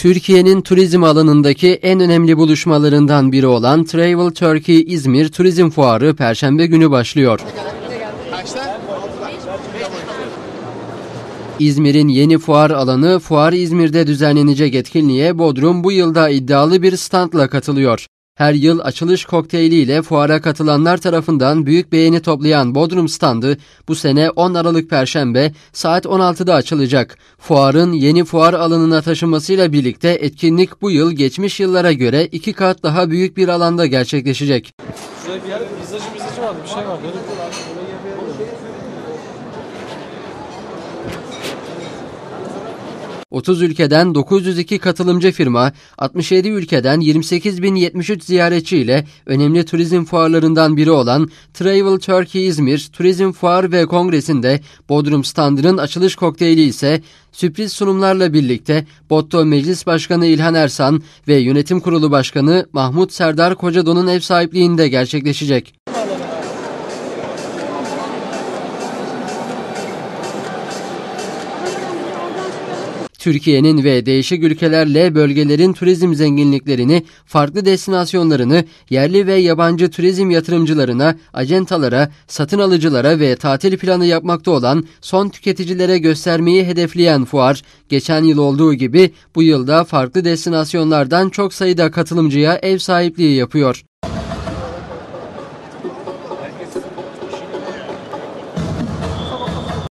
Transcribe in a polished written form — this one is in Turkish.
Türkiye'nin turizm alanındaki en önemli buluşmalarından biri olan Travel Turkey İzmir Turizm Fuarı Perşembe günü başlıyor. İzmir'in yeni fuar alanı Fuar İzmir'de düzenlenecek etkinliğe Bodrum bu yılda iddialı bir standla katılıyor. Her yıl açılış kokteyliyle fuara katılanlar tarafından büyük beğeni toplayan Bodrum standı bu sene 10 Aralık Perşembe saat 16'da açılacak. Fuarın yeni fuar alanına taşınmasıyla birlikte etkinlik bu yıl geçmiş yıllara göre 2 kat daha büyük bir alanda gerçekleşecek. Şurada bir yer vizacı vardı, bir şey vardı. 30 ülkeden 902 katılımcı firma, 67 ülkeden 28.073 ziyaretçi ile önemli turizm fuarlarından biri olan Travel Turkey İzmir Turizm Fuar ve Kongresi'nde Bodrum standının açılış kokteyli ise sürpriz sunumlarla birlikte Botto Meclis Başkanı İlhan Ersan ve Yönetim Kurulu Başkanı Mahmut Serdar Kocadon'un ev sahipliğinde gerçekleşecek. Türkiye'nin ve değişik ülkelerle bölgelerin turizm zenginliklerini, farklı destinasyonlarını yerli ve yabancı turizm yatırımcılarına, acentalara, satın alıcılara ve tatil planı yapmakta olan son tüketicilere göstermeyi hedefleyen fuar, geçen yıl olduğu gibi bu yılda farklı destinasyonlardan çok sayıda katılımcıya ev sahipliği yapıyor.